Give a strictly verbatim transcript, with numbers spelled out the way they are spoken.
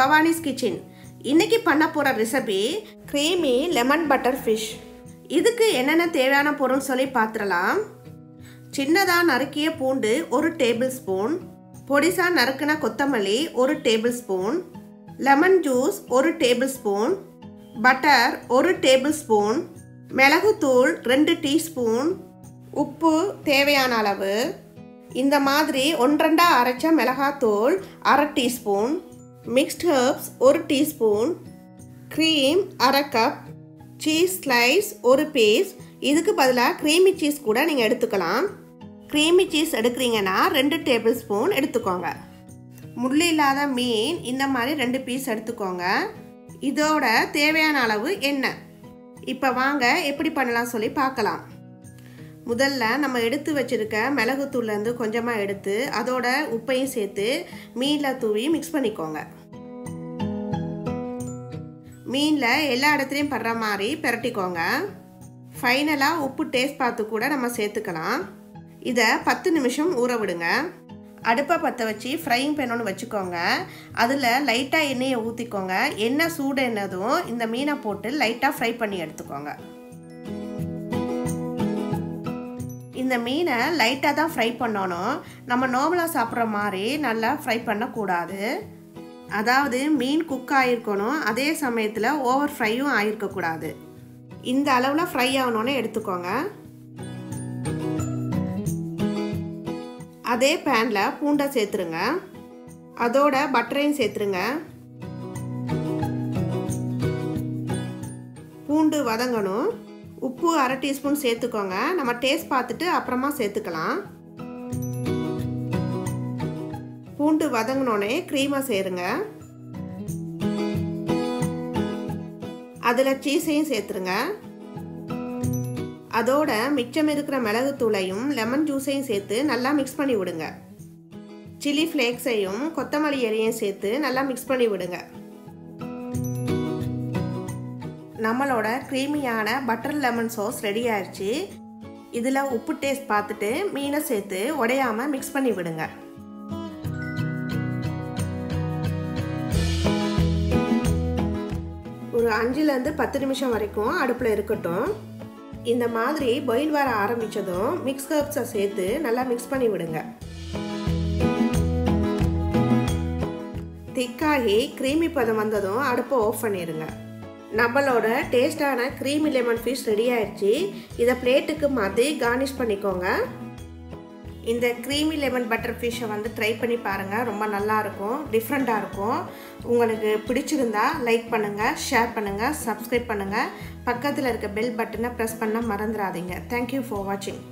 பவானிஸ் kitchen. இன்னைக்கு பண்ண போகிற recipe creamy lemon butter fish. இதுக்கு என்னென்ன தேவையான பொருள் சொல்லி பார்த்துடலாம். சின்னதாக நறுக்கிய பூண்டு ஒரு டேபிள் ஸ்பூன், பொடிசாக நறுக்கின கொத்தமல்லி ஒரு டேபிள் ஸ்பூன், லெமன் ஜூஸ் ஒரு டேபிள் ஸ்பூன், பட்டர் ஒரு டேபிள் ஸ்பூன், மிளகுத்தூள் ரெண்டு டீஸ்பூன், உப்பு தேவையான அளவு. இந்த மாதிரி ஒன்றண்டா அரைச்ச மிளகாத்தூள் அரை டீஸ்பூன், மிக்ஸ்ட் ஹர்ப்ஸ் ஒரு டீஸ்பூன், க்ரீம் அரை கப், சீஸ் ஸ்லைஸ் ஒரு பீஸ். இதுக்கு பதிலாக க்ரீமி சீஸ் கூட நீங்கள் எடுத்துக்கலாம். க்ரீமி சீஸ் எடுக்கிறீங்கன்னா ரெண்டு டேபிள் ஸ்பூன் எடுத்துக்கோங்க. முள் இல்லாத மீன் இந்த மாதிரி ரெண்டு பீஸ் எடுத்துக்கோங்க. இதோட தேவையான அளவு எண்ணெய். இப்போ வாங்க எப்படி பண்ணலாம் சொல்லி பார்க்கலாம். முதல்ல நம்ம எடுத்து வச்சுருக்க மிளகுத்தூள்லேருந்து கொஞ்சமாக எடுத்து அதோட உப்பையும் சேர்த்து மீனில் தூவி மிக்ஸ் பண்ணிக்கோங்க. மீனில் எல்லா இடத்துலையும் படுற மாதிரி பிரட்டிக்கோங்க. ஃபைனலாக உப்பு டேஸ்ட் பார்த்து கூட நம்ம சேர்த்துக்கலாம். இதை பத்து நிமிஷம் ஊற விடுங்க. அடுப்பை பற்ற வச்சு ஃப்ரைங் பேன் ஒன்று வச்சுக்கோங்க. அதில் லைட்டாக எண்ணெயை ஊற்றிக்கோங்க. எண்ணெய் சூடு என்னதும் இந்த மீனை போட்டு லைட்டாக ஃப்ரை பண்ணி எடுத்துக்கோங்க. இந்த மீனை லைட்டாக தான் ஃப்ரை பண்ணணும். நம்ம நார்மலாக சாப்பிட்ற மாதிரி நல்லா ஃப்ரை பண்ணக்கூடாது. அதாவது மீன் குக் ஆகிருக்கணும், அதே சமயத்தில் ஓவர் ஃப்ரையும் ஆகிருக்கக்கூடாது. இந்த அளவில் ஃப்ரை ஆகணுன்னு எடுத்துக்கோங்க. அதே பேனில் பூண்டை சேர்த்துருங்க. அதோட பட்டரையும் சேர்த்துருங்க. பூண்டு வதங்கணும். உப்பு அரை டீஸ்பூன் சேர்த்துக்கோங்க. நம்ம டேஸ்ட் பார்த்துட்டு அப்புறமா சேர்த்துக்கலாம். பூண்டு வதங்கினோடனே க்ரீமை சேருங்க. அதில் சீஸையும் சேர்த்துருங்க. அதோட மிச்சம் இருக்கிற மிளகுத்தூளையும் லெமன் ஜூஸையும் சேர்த்து நல்லா மிக்ஸ் பண்ணி விடுங்க. சில்லி ஃப்ளேக்ஸையும் கொத்தமல்லி இலையும் சேர்த்து நல்லா மிக்ஸ் பண்ணி விடுங்க. நம்மளோட க்ரீமியான பட்டர் லெமன் சாஸ் ரெடி ஆயிடுச்சு. இதில் உப்பு டேஸ்ட் பார்த்துட்டு மீனை சேர்த்து உடையாமல் மிக்ஸ் பண்ணி விடுங்க. ஒரு அஞ்சுலேருந்து பத்து நிமிஷம் வரைக்கும் அடுப்பில் இருக்கட்டும். இந்த மாதிரி பாயில் வர ஆரம்பித்ததும் மிக்ஸ் ஹர்ப்ஸை சேர்த்து நல்லா மிக்ஸ் பண்ணி விடுங்க. திக்காகி க்ரீமி பதம் வந்ததும் அடுப்பை ஆஃப் பண்ணிடுங்க. நம்மளோட டேஸ்டான க்ரீமி லெமன் ஃபிஷ் ரெடி ஆயிடுச்சு. இதை பிளேட்டுக்கு மாற்றி கார்னிஷ் பண்ணிக்கோங்க. இந்த க்ரீமி லெமன் பட்டர் ஃபிஷ்ஷை வந்து ட்ரை பண்ணி பாருங்கள். ரொம்ப நல்லாயிருக்கும், டிஃப்ரெண்ட்டாக இருக்கும். உங்களுக்கு பிடிச்சிருந்தா லைக் பண்ணுங்கள், ஷேர் பண்ணுங்கள், சப்ஸ்கிரைப் பண்ணுங்கள். பக்கத்தில் இருக்க பெல் பட்டனை ப்ரெஸ் பண்ண மறந்துடாதீங்க. தேங்க்யூ ஃபார் வாட்சிங்.